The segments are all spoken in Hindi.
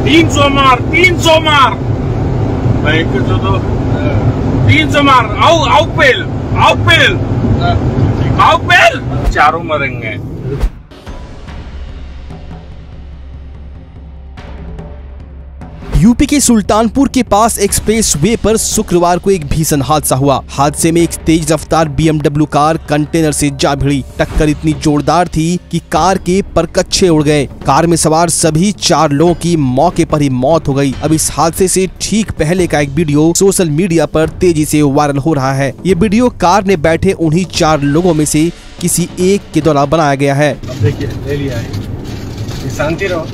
300 मार 300 मार भाई तो 300 मार आओ पेल चारों मरेंगे। यूपी के सुल्तानपुर के पास एक्सप्रेस वे पर शुक्रवार को एक भीषण हादसा हुआ। हादसे में एक तेज रफ्तार BMW कार कंटेनर से जा भिड़ी। टक्कर इतनी जोरदार थी कि कार के परकच्चे उड़ गए। कार में सवार सभी 4 लोगों की मौके पर ही मौत हो गई। अब इस हादसे से ठीक पहले का एक वीडियो सोशल मीडिया पर तेजी से वायरल हो रहा है। ये वीडियो कार में बैठे उन्हीं 4 लोगों में से किसी एक के द्वारा बनाया गया है। अब देखिए ले लिया है। शांति रहो।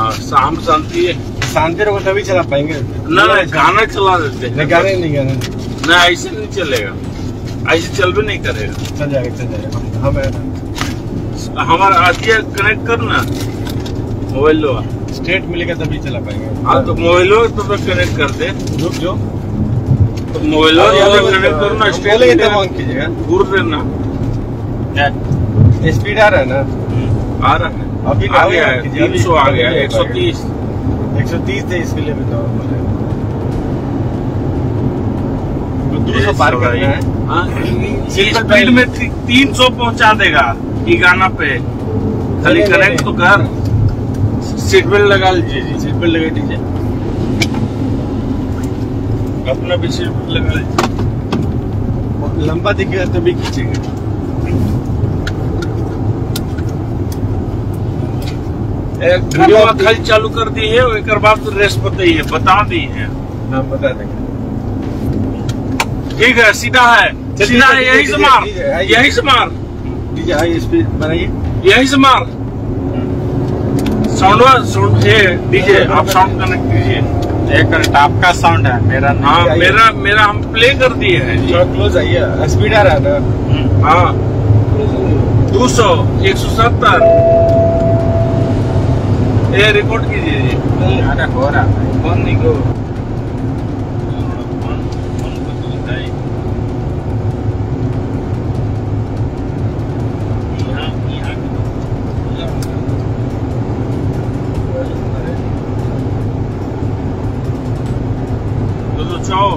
शांति रहो तभी चला पाएंगे। ना गाना चला देते। गाने नहीं गाने ना ऐसे नहीं चलेगा, ऐसे चल भी नहीं करेगा। चल जाएगा हम हमारा आदिया कनेक्ट करना मोबाइल लो स्टेट मिलेगा तभी चला पाएंगे। हाँ तो मोबाइल लो तो कनेक्ट कर दे। रुक जो तो मोबाइल लो कनेक्ट करना स्टेट कीजिएगा। दूर रहना। स्पीड आ रहा है ना? आ रहा है अभी आ गया है 300 आ गया 130 130 है इसके लिए भी तो 200 पार करना है। स्पीड में 300 पहुंचा देगा ठिकाना पे। खाली कनेक्ट तो कर। सीट बेल्ट लगा लीजिए जी। सीट बेल्ट लगा दीजिए। अपना भी सीट बेल्ट लगा लीजिए। लंबा दिखेगा तभी खींचेगा। वीडियो खाली चालू कर दी है। एक बात रेस बताई है, बता दी है। हाँ बता देंगे। ठीक है सीधा है सीधा है। यही से मार यही से मार। डीजे हाई स्पीड बनाइए। यही से मार। साउंड डीजे आप साउंड कनेक्ट कीजिए। एक आपका साउंड है मेरा। हाँ मेरा हम प्ले कर दिए हैं। थोड़ा क्लोज आइए। स्पीड आ रहा है ना? हाँ 200 170 ये रिकॉर्ड कीजिए जी। हो रहा है कौन नहीं को तो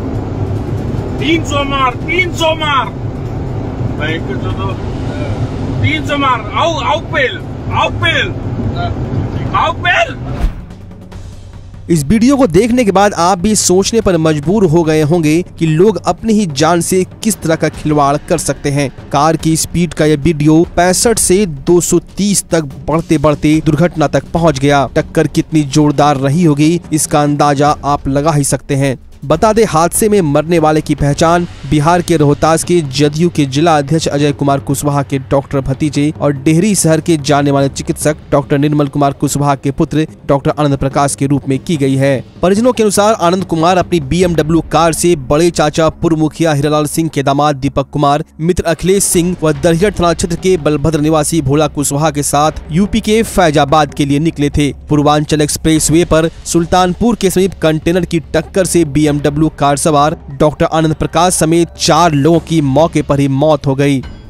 300 मार 300 मार भाई तो 300 मार आओ पेल इस वीडियो को देखने के बाद आप भी सोचने पर मजबूर हो गए होंगे कि लोग अपनी ही जान से किस तरह का खिलवाड़ कर सकते हैं। कार की स्पीड का यह वीडियो 65 से 230 तक बढ़ते बढ़ते दुर्घटना तक पहुंच गया। टक्कर कितनी जोरदार रही होगी इसका अंदाजा आप लगा ही सकते हैं। बता दें हादसे में मरने वाले की पहचान बिहार के रोहतास के जदयू के जिला अध्यक्ष अजय कुमार कुशवाहा के डॉक्टर भतीजे और डेहरी शहर के जाने वाले चिकित्सक डॉक्टर निर्मल कुमार कुशवाहा के पुत्र डॉक्टर आनंद प्रकाश के रूप में की गई है। परिजनों के अनुसार आनंद कुमार अपनी BMW कार से बड़े चाचा पूर्व मुखिया हीरालाल सिंह के दामाद दीपक कुमार, मित्र अखिलेश सिंह व दरहिया थाना क्षेत्र के बलभद्र निवासी भोला कुशवाहा के साथ यूपी के फैजाबाद के लिए निकले थे। पूर्वांचल एक्सप्रेस वे पर सुल्तानपुर के समीप कंटेनर की टक्कर से BMW कार सवार डॉक्टर आनंद प्रकाश समेत 4 लोगों की मौके पर ही मौत हो गई।